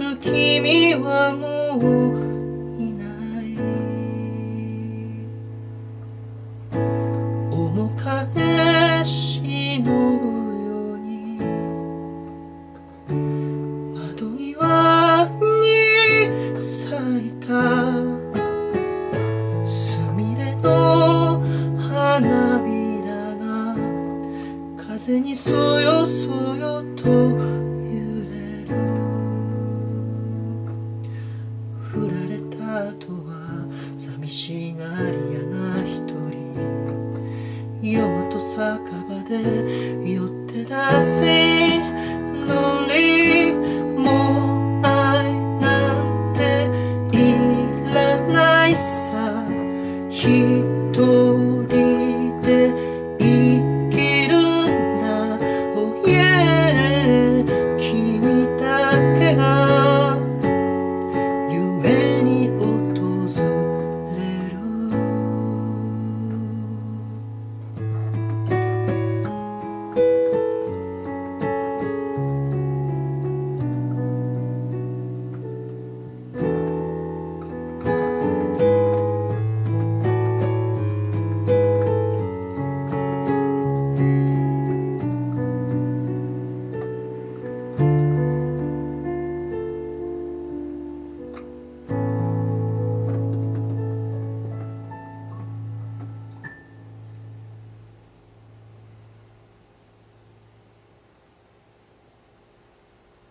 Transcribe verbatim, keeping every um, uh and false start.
る君はもういない面影忍ぶように窓際に咲いたすみれの花びらが風にそよそよと揺れる振られた後は寂しがり屋が一人夜と酒場で酔って出せ